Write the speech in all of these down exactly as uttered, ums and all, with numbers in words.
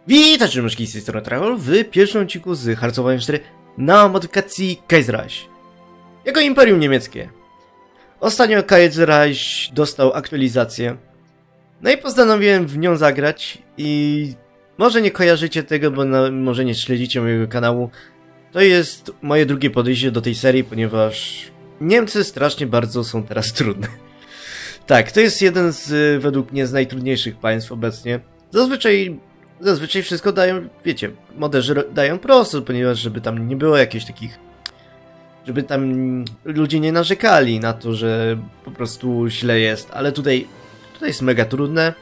Witajcie, myszki, z tej strony Travel w pierwszym odcinku z Hearts of Iron cztery na modyfikacji Kaiserreich jako Imperium Niemieckie. Ostatnio Kaiserreich dostał aktualizację, no i postanowiłem w nią zagrać i może nie kojarzycie tego, bo na, może nie śledzicie mojego kanału. To jest moje drugie podejście do tej serii, ponieważ Niemcy strasznie bardzo są teraz trudne. Tak, to jest jeden z, według mnie, z najtrudniejszych państw obecnie. Zazwyczaj Zazwyczaj wszystko dają, wiecie, moderzy dają prosto, ponieważ żeby tam nie było jakichś takich... Żeby tam ludzie nie narzekali na to, że po prostu źle jest, ale tutaj, tutaj jest mega trudne.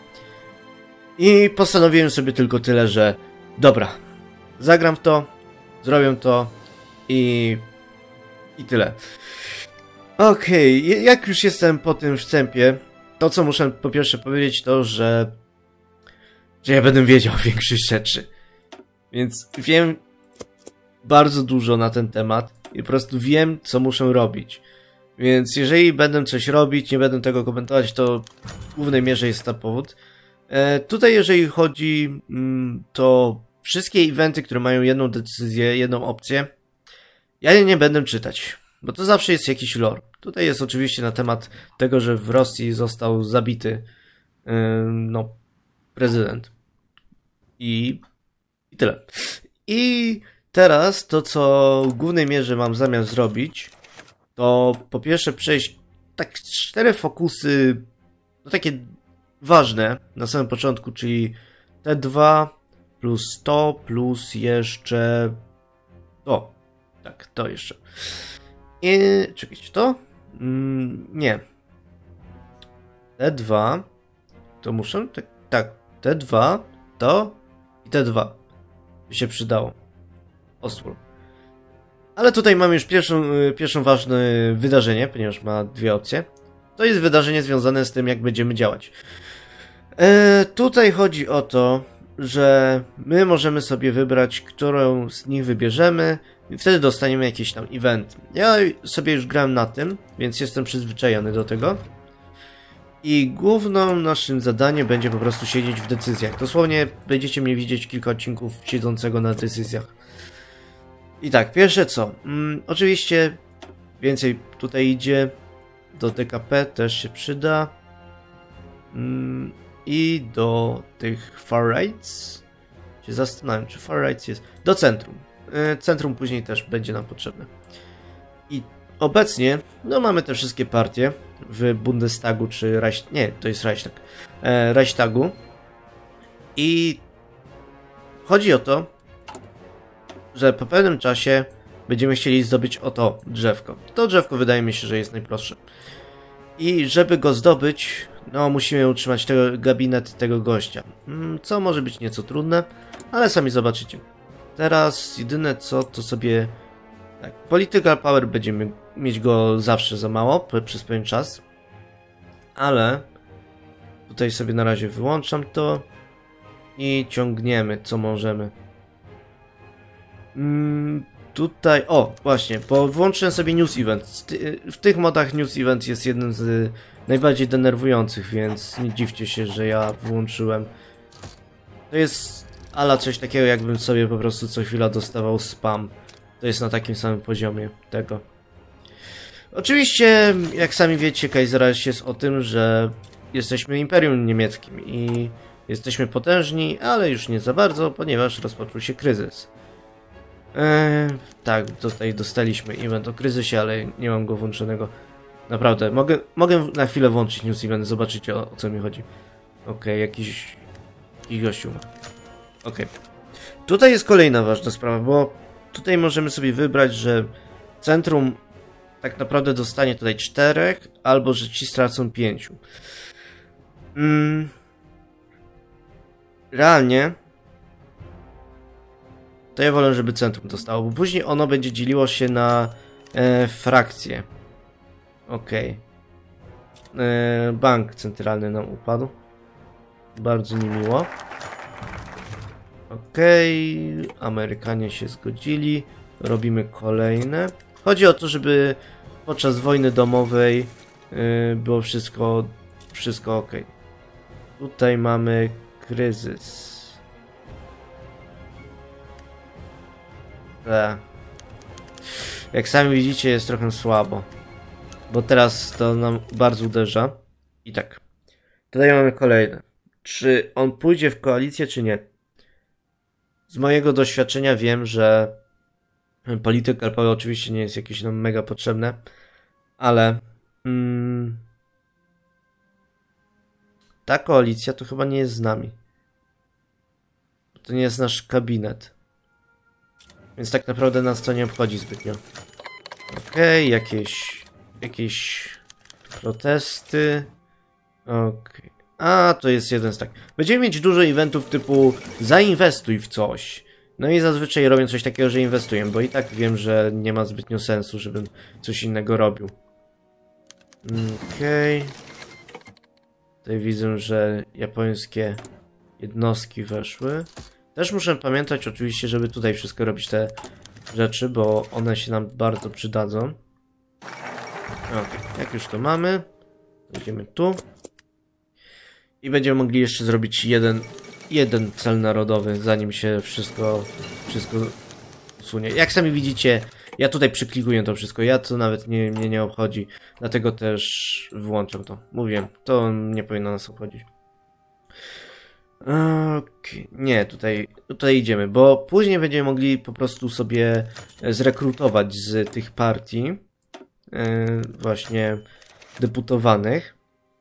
I postanowiłem sobie tylko tyle, że dobra, zagram w to, zrobię to i... i tyle. Okej, okay, jak już jestem po tym wstępie, to co muszę po pierwsze powiedzieć to, że... że ja będę wiedział o większych rzeczy. Więc wiem bardzo dużo na ten temat i po prostu wiem, co muszę robić. Więc jeżeli będę coś robić, nie będę tego komentować, to w głównej mierze jest to powód. E, tutaj jeżeli chodzi, mm, to wszystkie eventy, które mają jedną decyzję, jedną opcję, ja je nie będę czytać, bo to zawsze jest jakiś lore. Tutaj jest oczywiście na temat tego, że w Rosji został zabity yy, no, prezydent. I, I tyle. I teraz to, co w głównej mierze mam zamiar zrobić, to po pierwsze przejść tak cztery fokusy, no takie ważne na samym początku, czyli te dwa plus to, plus jeszcze to. Tak, to jeszcze. I czekajcie, to? Mm, nie. Te dwa to muszę, tak, tak, te dwa, to i te dwa. By się przydało. Ostwór. Ale tutaj mam już pierwszą, pierwszą ważne wydarzenie, ponieważ ma dwie opcje. To jest wydarzenie związane z tym, jak będziemy działać. E, tutaj chodzi o to, że my możemy sobie wybrać, którą z nich wybierzemy i wtedy dostaniemy jakiś tam event. Ja sobie już grałem na tym, więc jestem przyzwyczajony do tego. I główną naszym zadaniem będzie po prostu siedzieć w decyzjach. Dosłownie będziecie mnie widzieć kilka odcinków siedzącego na decyzjach. I tak, pierwsze co? Hmm, oczywiście więcej tutaj idzie. Do D K P też się przyda. Hmm, I do tych far rights. Się zastanawiam, czy far rights jest. Do centrum. Yy, centrum później też będzie nam potrzebne. I obecnie, no mamy te wszystkie partie w Bundestagu czy Reich... nie, to jest Reichstag. E, Reichstagu. I chodzi o to, że po pewnym czasie będziemy chcieli zdobyć oto drzewko. To drzewko wydaje mi się, że jest najprostsze. I żeby go zdobyć, no musimy utrzymać tego, gabinet tego gościa. Co może być nieco trudne, ale sami zobaczycie. Teraz jedyne co, to sobie... Tak, political power będziemy mieć go zawsze za mało przez pewien czas, ale tutaj sobie na razie wyłączam to i ciągniemy co możemy. Mm, tutaj, o właśnie, bo włączyłem sobie news event. W tych modach news event jest jednym z najbardziej denerwujących, więc nie dziwcie się, że ja włączyłem. To jest ala coś takiego, jakbym sobie po prostu co chwila dostawał spam. To jest na takim samym poziomie tego. Oczywiście, jak sami wiecie, Kaiserreich jest o tym, że jesteśmy Imperium Niemieckim i jesteśmy potężni, ale już nie za bardzo, ponieważ rozpoczął się kryzys. Eee, tak, tutaj dostaliśmy event o kryzysie, ale nie mam go włączonego. Naprawdę, mogę, mogę na chwilę włączyć news event, zobaczycie o, o co mi chodzi. Okej, okay, jakiś, jakiś gościu ma. Okej. Okay. Tutaj jest kolejna ważna sprawa, bo tutaj możemy sobie wybrać, że centrum tak naprawdę dostanie tutaj czterech, albo że ci stracą pięciu. Mm. Realnie to ja wolę, żeby centrum dostało, bo później ono będzie dzieliło się na e, frakcje. Okej. Okay. E, bank centralny nam upadł. Bardzo niemiło. Okej, okay. Amerykanie się zgodzili. Robimy kolejne. Chodzi o to, żeby podczas wojny domowej yy, było wszystko, wszystko ok. Tutaj mamy kryzys. Tak. Jak sami widzicie, jest trochę słabo. Bo teraz to nam bardzo uderza. I tak. Tutaj mamy kolejne. Czy on pójdzie w koalicję, czy nie? Z mojego doświadczenia wiem, że polityk L P O oczywiście nie jest jakieś nam mega potrzebne, ale mm, ta koalicja to chyba nie jest z nami. To nie jest nasz kabinet. Więc tak naprawdę nas to nie obchodzi zbytnio. Okej, okay, jakieś jakieś protesty. Okej. Okay. A, to jest jeden z tak. Będziemy mieć dużo eventów typu zainwestuj w coś. No i zazwyczaj robię coś takiego, że inwestuję, bo i tak wiem, że nie ma zbytnio sensu, żebym coś innego robił. Okej. Okay. Tutaj widzę, że japońskie jednostki weszły. Też muszę pamiętać oczywiście, żeby tutaj wszystko robić te rzeczy, bo one się nam bardzo przydadzą. Ok, jak już to mamy, idziemy tu. I będziemy mogli jeszcze zrobić jeden, jeden cel narodowy, zanim się wszystko, wszystko usunie. Jak sami widzicie, ja tutaj przyklikuję to wszystko, ja to nawet nie, mnie nie obchodzi. Dlatego też wyłączam to. Mówiłem, to nie powinno nas obchodzić. Okay. Nie, tutaj, tutaj idziemy, bo później będziemy mogli po prostu sobie zrekrutować z tych partii yy, właśnie deputowanych.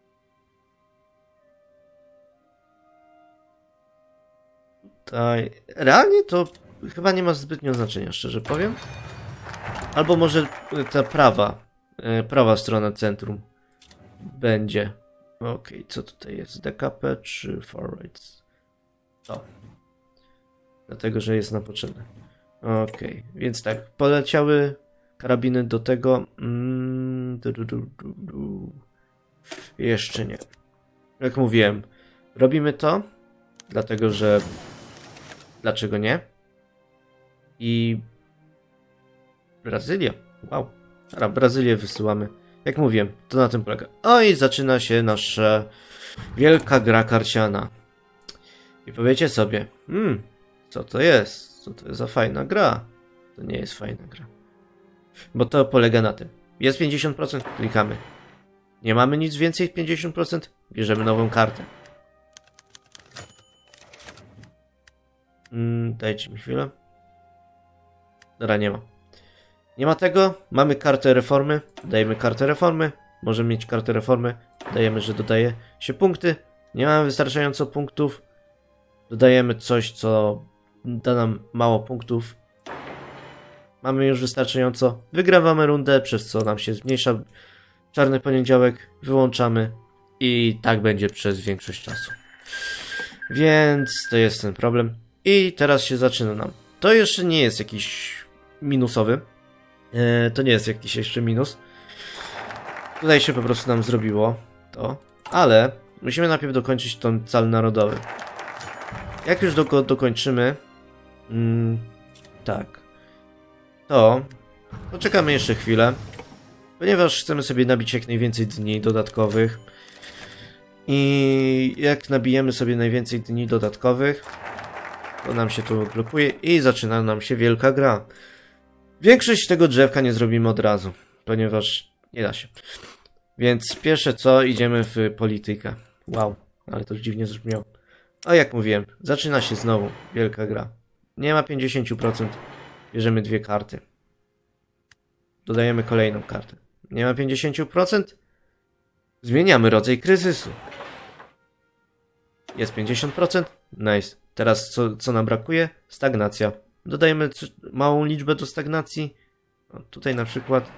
Tutaj realnie to chyba nie ma zbytnio znaczenia, szczerze powiem. Albo może ta prawa, yy, prawa strona centrum będzie. Okej, okay, co tutaj jest? D K P czy Forwards? O. Dlatego, że jest nam potrzebne. Okej, okay, więc tak, poleciały karabiny do tego. Mm, du, du, du, du, du. Jeszcze nie. Jak mówiłem, robimy to, dlatego, że dlaczego nie? I Brazylia. Wow. Dobra, Brazylię wysyłamy. Jak mówiłem, to na tym polega. O i zaczyna się nasza wielka gra karciana. I powiecie sobie, hmm, co to jest? Co to jest za fajna gra? To nie jest fajna gra. Bo to polega na tym. Jest pięćdziesiąt procent, klikamy. Nie mamy nic więcej, pięćdziesiąt procent, bierzemy nową kartę. Hmm, dajcie mi chwilę. Dobra, nie ma. Nie ma tego, mamy kartę reformy, dajemy kartę reformy, możemy mieć kartę reformy, dajemy, że dodaje się punkty, nie mamy wystarczająco punktów, dodajemy coś, co da nam mało punktów, mamy już wystarczająco, wygrywamy rundę, przez co nam się zmniejsza czarny poniedziałek, wyłączamy i tak będzie przez większość czasu. Więc to jest ten problem i teraz się zaczyna nam. To jeszcze nie jest jakiś minusowy. To nie jest jakiś jeszcze minus. Tutaj się po prostu nam zrobiło to. Ale musimy najpierw dokończyć ten cel narodowy. Jak już do, dokończymy... Mm, tak. To... Poczekamy jeszcze chwilę. Ponieważ chcemy sobie nabić jak najwięcej dni dodatkowych. I jak nabijemy sobie najwięcej dni dodatkowych, to nam się tu blokuje i zaczyna nam się wielka gra. Większość tego drzewka nie zrobimy od razu, ponieważ nie da się. Więc pierwsze co, idziemy w politykę. Wow, ale to dziwnie brzmiało. A jak mówiłem, zaczyna się znowu wielka gra. Nie ma pięćdziesiąt procent, bierzemy dwie karty. Dodajemy kolejną kartę. Nie ma pięćdziesiąt procent, zmieniamy rodzaj kryzysu. Jest pięćdziesiąt procent, nice. Teraz co, co nam brakuje? Stagnacja. Dodajemy małą liczbę do stagnacji. O, tutaj na przykład.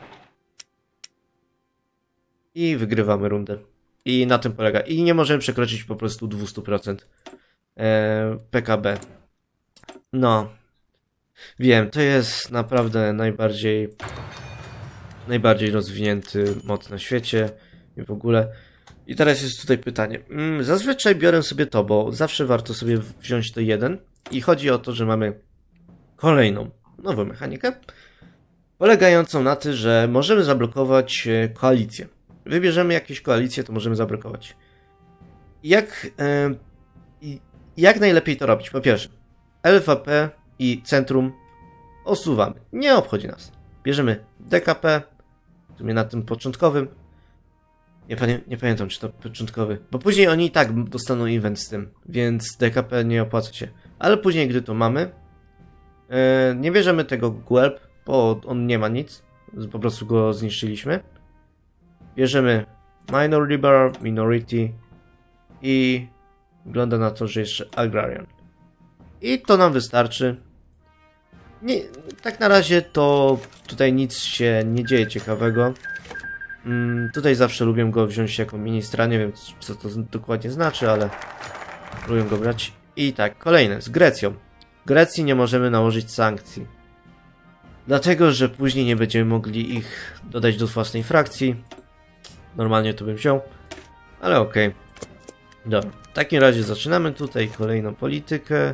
I wygrywamy rundę. I na tym polega. I nie możemy przekroczyć po prostu dwieście procent e, P K B. No. Wiem, to jest naprawdę najbardziej najbardziej rozwinięty mod na świecie. I w ogóle. I teraz jest tutaj pytanie. Zazwyczaj biorę sobie to, bo zawsze warto sobie wziąć to jeden. I chodzi o to, że mamy kolejną nową mechanikę, polegającą na tym, że możemy zablokować koalicję. Wybierzemy jakieś koalicje, to możemy zablokować. Jak, yy, jak najlepiej to robić? Po pierwsze, L V P i Centrum osuwamy. Nie obchodzi nas. Bierzemy D K P, w sumie na tym początkowym. Nie, pamię nie pamiętam, czy to początkowy, bo później oni i tak dostaną event z tym, więc D K P nie opłaca się. Ale później, gdy to mamy, yy, nie bierzemy tego Guelb, bo on nie ma nic, po prostu go zniszczyliśmy. Bierzemy Minor Liberal, Minority i wygląda na to, że jeszcze Agrarian. I to nam wystarczy. Nie, tak na razie to tutaj nic się nie dzieje ciekawego. Mm, tutaj zawsze lubię go wziąć jako ministra, nie wiem co to dokładnie znaczy, ale lubię go brać. I tak, kolejne, z Grecją. Grecji nie możemy nałożyć sankcji. Dlatego, że później nie będziemy mogli ich dodać do własnej frakcji. Normalnie to bym wziął, ale okej. Okay. Dobra, w takim razie zaczynamy tutaj kolejną politykę.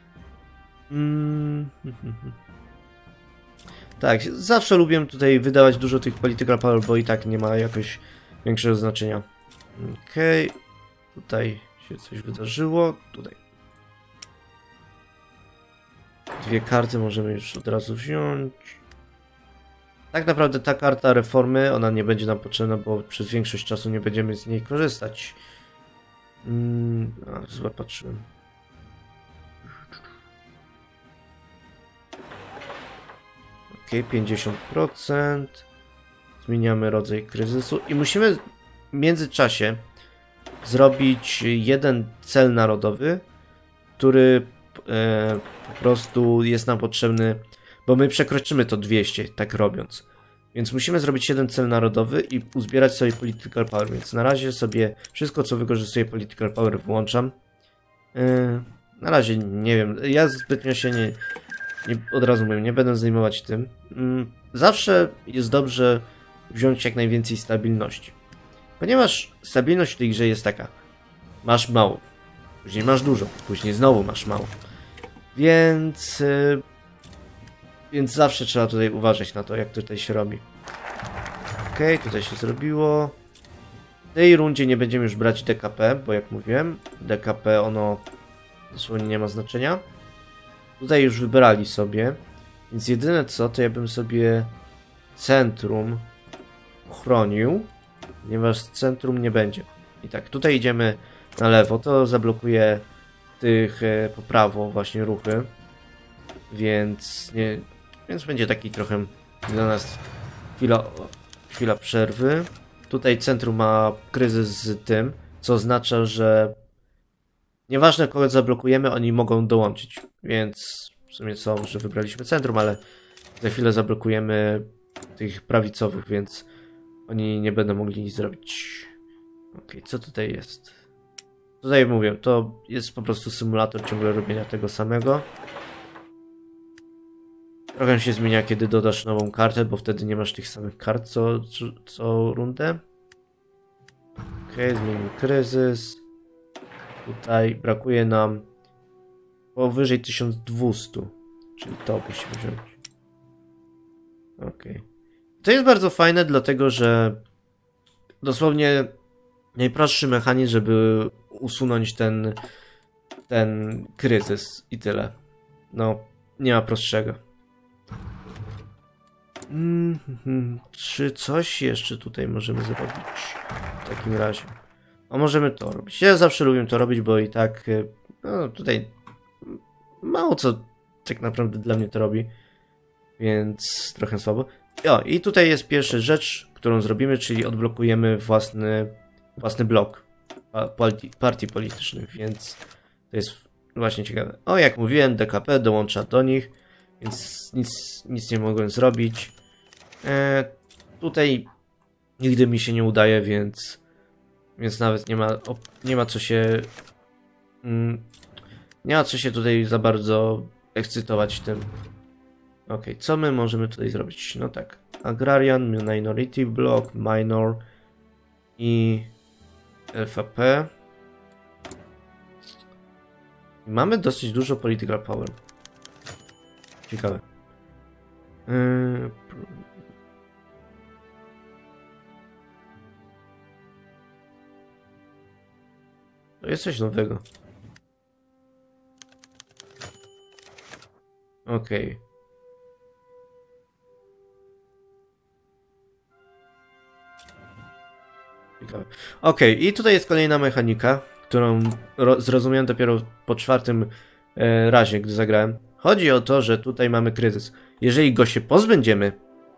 Mm. Tak, zawsze lubię tutaj wydawać dużo tych political power, bo i tak nie ma jakoś większego znaczenia. Okej, okay. Tutaj się coś wydarzyło, tutaj. Dwie karty możemy już od razu wziąć. Tak naprawdę ta karta reformy, ona nie będzie nam potrzebna, bo przez większość czasu nie będziemy z niej korzystać. Hmm, a, złe patrzyłem. Ok, pięćdziesiąt procent. Zmieniamy rodzaj kryzysu i musimy w międzyczasie zrobić jeden cel narodowy, który e, po prostu jest nam potrzebny, bo my przekroczymy to dwieście, tak robiąc. Więc musimy zrobić jeden cel narodowy i uzbierać sobie political power, więc na razie sobie wszystko, co wykorzystuje political power, włączam. E, na razie nie wiem, ja zbytnio się nie... Nie, od razu mówię, nie będę zajmować tym. Zawsze jest dobrze wziąć jak najwięcej stabilności. Ponieważ stabilność w tej grze jest taka. Masz mało. Później masz dużo. Później znowu masz mało. Więc... Yy, więc zawsze trzeba tutaj uważać na to, jak tutaj się robi. Okej, okay, tutaj się zrobiło. W tej rundzie nie będziemy już brać D K P, bo jak mówiłem, D K P ono dosłownie nie ma znaczenia. Tutaj już wybrali sobie, więc jedyne co, to ja bym sobie centrum chronił, ponieważ centrum nie będzie. I tak, tutaj idziemy na lewo, to zablokuje tych e, po prawo właśnie ruchy, więc nie, więc będzie taki trochę dla nas chwila, chwila przerwy. Tutaj centrum ma kryzys z tym, co oznacza, że nieważne kogo zablokujemy, oni mogą dołączyć, więc w sumie co, że wybraliśmy centrum, ale za chwilę zablokujemy tych prawicowych, więc oni nie będą mogli nic zrobić. Okej, co tutaj jest? Tutaj mówię, to jest po prostu symulator ciągle robienia tego samego. Trochę się zmienia, kiedy dodasz nową kartę, bo wtedy nie masz tych samych kart co, co, co rundę. Okej, zmienimy kryzys. Tutaj brakuje nam powyżej tysiąc dwieście, czyli to musimy wziąć. Ok. To jest bardzo fajne, dlatego że dosłownie najprostszy mechanizm, żeby usunąć ten, ten kryzys i tyle. No, nie ma prostszego. Mm -hmm. Czy coś jeszcze tutaj możemy zrobić w takim razie? A możemy to robić. Ja zawsze lubię to robić, bo i tak no, tutaj mało co tak naprawdę dla mnie to robi, więc trochę słabo. O, i tutaj jest pierwsza rzecz, którą zrobimy, czyli odblokujemy własny, własny blok partii politycznych, więc to jest właśnie ciekawe. O, jak mówiłem, D K P dołącza do nich, więc nic, nic nie mogłem zrobić. E, tutaj nigdy mi się nie udaje, więc Więc nawet nie ma, nie ma co się... Mm, nie ma co się tutaj za bardzo ekscytować tym. Ok, co my możemy tutaj zrobić? No tak, Agrarian, Minority Block, Minor i F A P. I mamy dosyć dużo political power. Ciekawe. Yy... To jest coś nowego. Okej. Okay. ciekawe. Okej, okay, i tutaj jest kolejna mechanika, którą zrozumiałem dopiero po czwartym e, razie, gdy zagrałem. Chodzi o to, że tutaj mamy kryzys. Jeżeli go się pozbędziemy,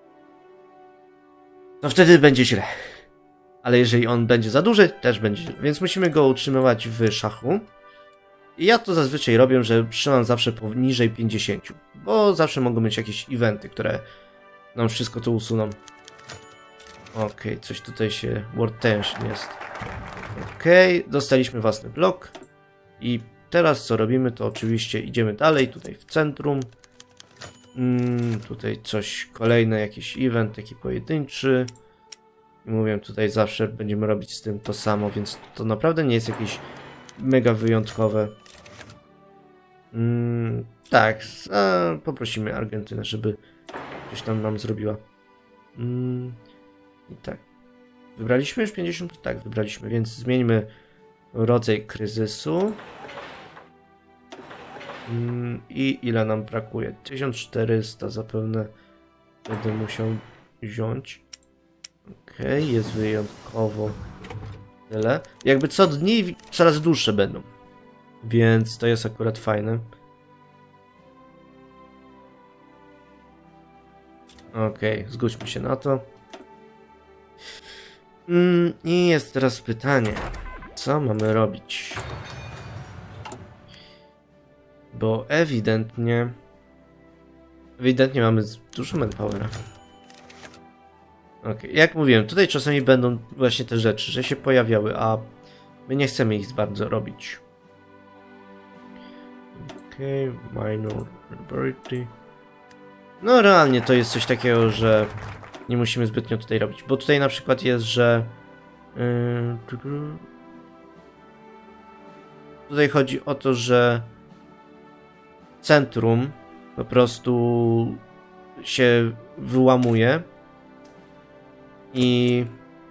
to wtedy będzie źle. Ale jeżeli on będzie za duży, też będzie źle. Więc musimy go utrzymywać w szachu. I ja to zazwyczaj robię, że trzymam zawsze poniżej pięćdziesięciu. Bo zawsze mogą być jakieś eventy, które nam wszystko to usuną. Okej, okay, coś tutaj się... Word tension jest. Okej, okay, dostaliśmy własny blok. I teraz co robimy, to oczywiście idziemy dalej, tutaj w centrum. Mm, tutaj coś, kolejny jakiś event, taki pojedynczy. I mówię, tutaj zawsze będziemy robić z tym to samo, więc to naprawdę nie jest jakieś mega wyjątkowe. Mm, tak, a poprosimy Argentynę, żeby coś tam nam zrobiła. Mm, I tak. Wybraliśmy już pięćdziesiąt? Tak, wybraliśmy, więc zmieńmy rodzaj kryzysu. Mm, I ile nam brakuje? tysiąc czterysta zapewne będę musiał wziąć. Okej, okay, jest wyjątkowo tyle. Jakby co dni coraz dłuższe będą. Więc to jest akurat fajne. Okej, okay, zgódźmy się na to. Mm, I jest teraz pytanie, co mamy robić? Bo ewidentnie... Ewidentnie mamy dużo manpowera. Ok, jak mówiłem, tutaj czasami będą właśnie te rzeczy, że się pojawiały, a my nie chcemy ich bardzo robić. Ok, minor laboratory. No realnie to jest coś takiego, że nie musimy zbytnio tutaj robić, bo tutaj na przykład jest, że yy, tutaj chodzi o to, że centrum po prostu się wyłamuje i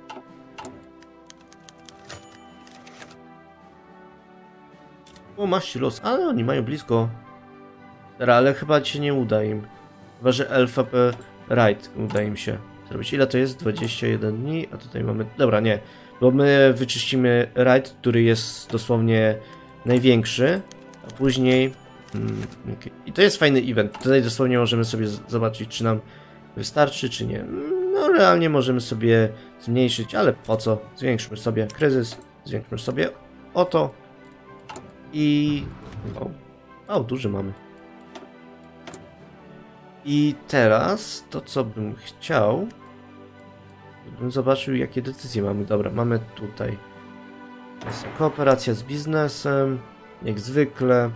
o, masz los, ale oni mają blisko. Dobra, ale chyba się nie uda im. Chyba, że L V P Right uda im się zrobić. Ile to jest? dwadzieścia jeden dni, a tutaj mamy... Dobra, nie. Bo my wyczyścimy Right, który jest dosłownie największy, a później... Hmm, okay. I to jest fajny event. Tutaj dosłownie możemy sobie zobaczyć, czy nam wystarczy, czy nie. No, realnie możemy sobie zmniejszyć, ale po co? Zwiększmy sobie kryzys, zwiększmy sobie oto i... O, o duży mamy. I teraz to, co bym chciał, bym zobaczył, jakie decyzje mamy. Dobra, mamy tutaj jest kooperacja z biznesem, jak zwykle.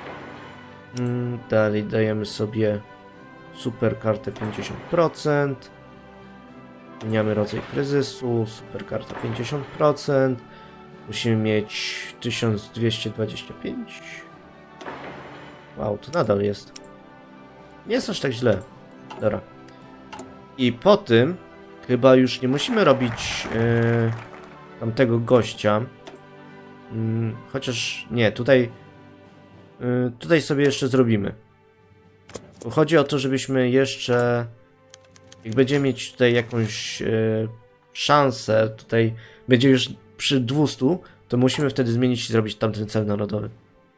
Dalej dajemy sobie super kartę pięćdziesiąt procent. Zmieniamy rodzaj kryzysu, super karta pięćdziesiąt procent. Musimy mieć tysiąc dwieście dwadzieścia pięć. Wow, to nadal jest. Nie jest aż tak źle. Dobra. I po tym chyba już nie musimy robić yy, tamtego gościa. Yy, chociaż nie, tutaj yy, tutaj sobie jeszcze zrobimy. Bo chodzi o to, żebyśmy jeszcze, jak będziemy mieć tutaj jakąś yy, szansę, tutaj będzie już przy dwustu, to musimy wtedy zmienić i zrobić tamten cel narodowy.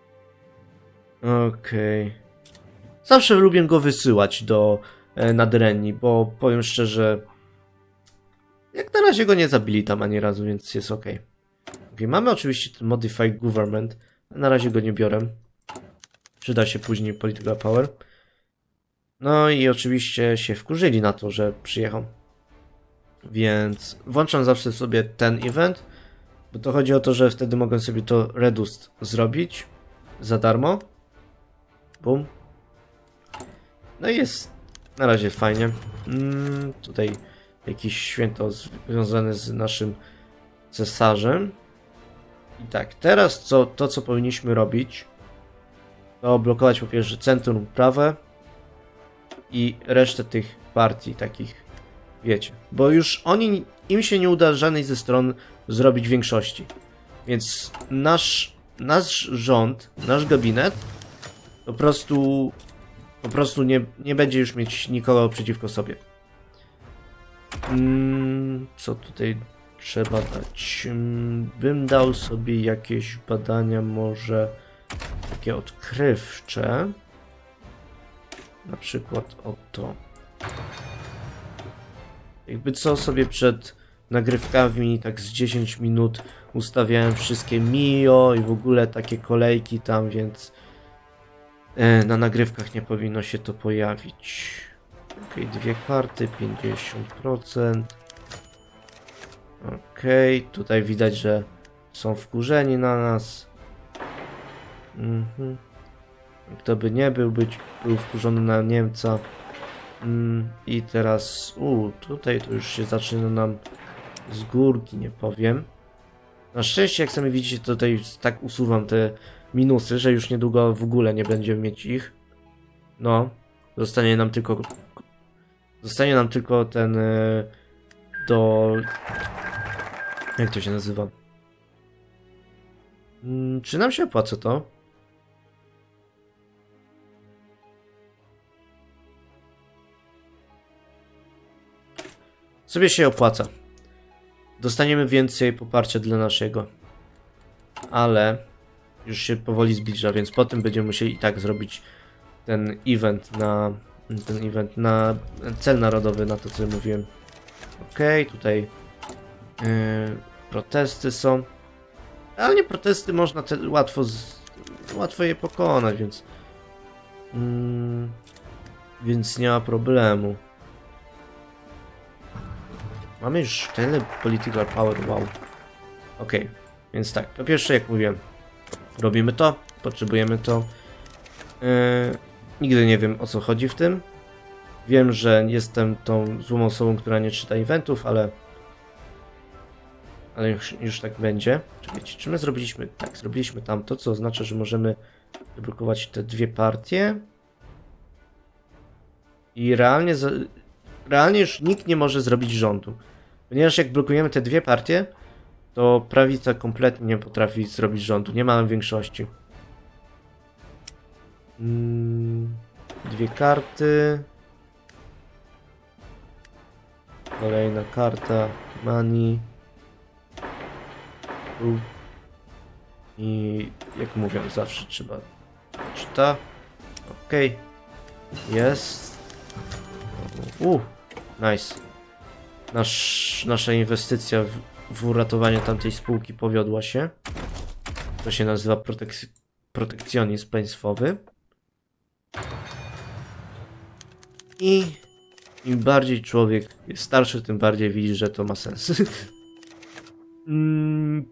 Okej. Okay. Zawsze lubię go wysyłać do e, Nadrenii, bo powiem szczerze, jak na razie go nie zabili tam ani razu, więc jest ok. Okay, mamy oczywiście ten Modified Government, na razie go nie biorę. Przyda się później Political Power. No i oczywiście się wkurzyli na to, że przyjechał. Więc włączam zawsze sobie ten event, bo to chodzi o to, że wtedy mogę sobie to Reduced zrobić za darmo. Bum. No i jest na razie fajnie. Mm, tutaj jakieś święto związane z naszym cesarzem. I tak, teraz co, to co powinniśmy robić, to blokować po pierwsze centrum prawe i resztę tych partii takich, wiecie. Bo już oni, im się nie uda żadnej ze stron zrobić większości. Więc nasz, nasz rząd, nasz gabinet po prostu... Po prostu nie, nie będzie już mieć nikogo przeciwko sobie. Hmm, co tutaj trzeba dać? Bym dał sobie jakieś badania może takie odkrywcze. Na przykład oto. Jakby co sobie przed nagrywkami tak z dziesięć minut ustawiałem wszystkie Mio i w ogóle takie kolejki tam, więc na nagrywkach nie powinno się to pojawić. Ok, dwie karty, pięćdziesiąt procent. Ok, tutaj widać, że są wkurzeni na nas. Mhm. Kto by nie był, być, był wkurzony na Niemca. Mm, I teraz, u, tutaj to już się zaczyna nam z górki, nie powiem. Na szczęście, jak sami widzicie, tutaj tak usuwam te minusy, że już niedługo w ogóle nie będziemy mieć ich. No, zostanie nam tylko... Zostanie nam tylko ten... Yy, do... Jak to się nazywa? Hmm, czy nam się opłaca to? Sobie się opłaca. Dostaniemy więcej poparcia dla naszego. Ale już się powoli zbliża, więc potem będziemy musieli i tak zrobić ten event na ten event na cel narodowy, na to co mówiłem. Okej, okay, tutaj yy, protesty są. Ale nie protesty, można te łatwo z, łatwo je pokonać, więc yy, więc nie ma problemu. Mamy już tyle political power, wow. Ok, więc tak, po pierwsze jak mówiłem, robimy to, potrzebujemy to. Yy, nigdy nie wiem o co chodzi w tym. Wiem, że jestem tą złą osobą, która nie czyta eventów, ale ale już, już tak będzie. Czekajcie, czy my zrobiliśmy? Tak, zrobiliśmy tamto, co oznacza, że możemy wyblokować te dwie partie. I realnie, realnie już nikt nie może zrobić rządu. Ponieważ jak blokujemy te dwie partie, to prawica kompletnie nie potrafi zrobić rządu. Nie mamy większości. Hmm, dwie karty. Kolejna karta. Money. I jak mówią, zawsze trzeba czyta. Okej. Okay. Jest. Uh, nice. Nasz, nasza inwestycja w, w uratowanie tamtej spółki powiodła się. To się nazywa protek protekcjonizm państwowy. I im bardziej człowiek jest starszy, tym bardziej widzi, że to ma sens. mm.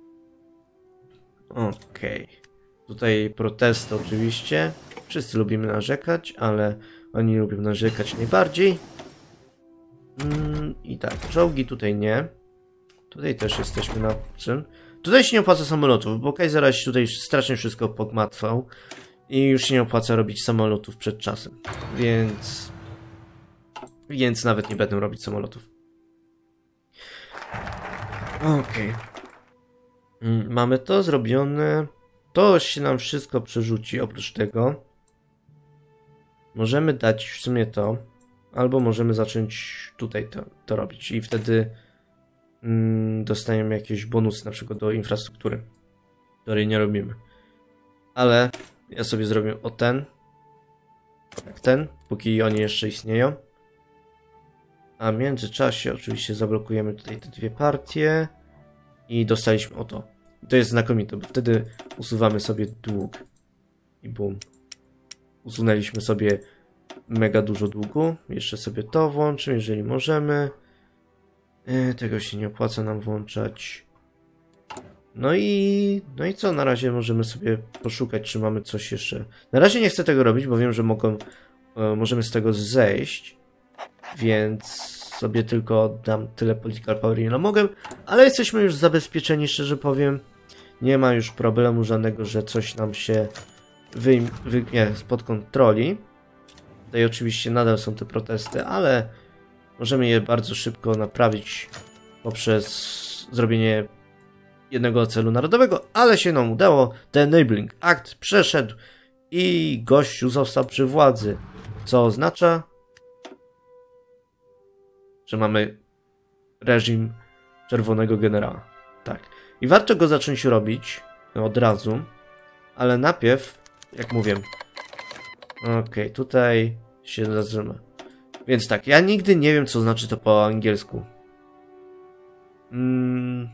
Okej. Okay. Tutaj protesty oczywiście. Wszyscy lubimy narzekać, ale oni lubią narzekać najbardziej. Mm, I tak, czołgi tutaj nie. Tutaj też jesteśmy na czym. Tutaj się nie opłaca samolotów, bo Kaiserreich tutaj strasznie wszystko pogmatwał. I już się nie opłaca robić samolotów przed czasem. Więc... Więc nawet nie będę robić samolotów. Okej. Okay. Mm, mamy to zrobione. To się nam wszystko przerzuci oprócz tego. Możemy dać w sumie to. Albo możemy zacząć tutaj to, to robić. I wtedy mm, dostaniemy jakieś bonusy na przykład do infrastruktury, której nie robimy. Ale ja sobie zrobię o ten. Jak ten, póki oni jeszcze istnieją. A w międzyczasie oczywiście zablokujemy tutaj te dwie partie. I dostaliśmy o to. To jest znakomite, bo wtedy usuwamy sobie dług. I bum. Usunęliśmy sobie mega dużo długu. Jeszcze sobie to włączę, jeżeli możemy. Yy, tego się nie opłaca nam włączać. No i... No i co? Na razie możemy sobie poszukać, czy mamy coś jeszcze. Na razie nie chcę tego robić, bo wiem, że mogą, yy, możemy z tego zejść. Więc sobie tylko dam tyle political power, ile mogę. Ale jesteśmy już zabezpieczeni, szczerze powiem. Nie ma już problemu żadnego, że coś nam się wyjmie spod kontroli. Tutaj oczywiście nadal są te protesty, ale możemy je bardzo szybko naprawić poprzez zrobienie jednego celu narodowego, ale się nam udało. Ten Enabling Act przeszedł i gościu został przy władzy, co oznacza, że mamy reżim czerwonego generała. Tak. I warto go zacząć robić od razu, ale najpierw, jak mówię, okej, okay, tutaj się zatrzyma. Więc tak, ja nigdy nie wiem, co znaczy to po angielsku. Mm.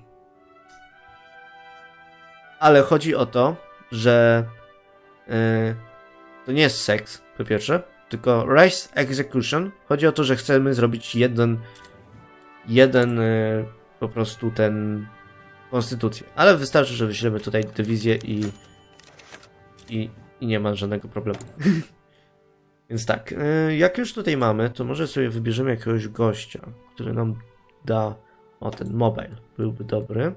Ale chodzi o to, że yy, to nie jest seks, po pierwsze, tylko race execution. Chodzi o to, że chcemy zrobić jeden, jeden yy, po prostu ten konstytucję. Ale wystarczy, że wyślemy tutaj dywizję i, i, i nie ma żadnego problemu. Więc tak, yy, jak już tutaj mamy, to może sobie wybierzemy jakiegoś gościa, który nam da, o ten mobile byłby dobry.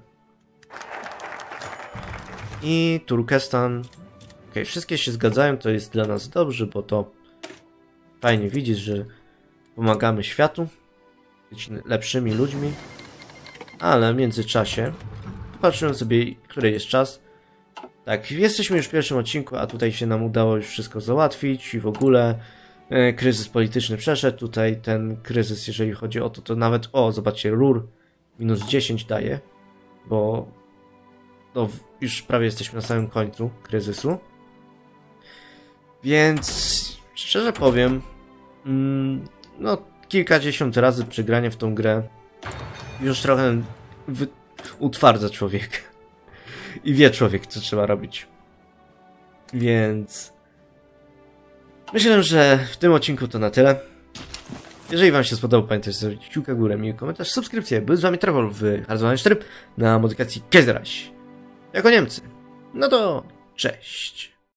I Turkestan. Ok, wszystkie się zgadzają, to jest dla nas dobrze, bo to fajnie widzisz, że pomagamy światu, być lepszymi ludźmi. Ale w międzyczasie popatrzymy sobie, który jest czas. Tak, jesteśmy już w pierwszym odcinku, a tutaj się nam udało już wszystko załatwić i w ogóle e, kryzys polityczny przeszedł. Tutaj ten kryzys, jeżeli chodzi o to, to nawet, o, zobaczcie, rur minus dziesięć daje, bo no, już prawie jesteśmy na samym końcu kryzysu. Więc szczerze powiem, mm, no kilkadziesiąt razy przegranie w tą grę już trochę wy- utwardza człowieka. I wie człowiek, co trzeba robić. Więc myślę, że w tym odcinku to na tyle. Jeżeli wam się spodobał, pamiętajcie zostawić kciuka w górę, miły komentarz, subskrypcję. Był z wami Trevor w Hearthstone cztery na modyfikacji Kaiserreich. Jako Niemcy. No to cześć.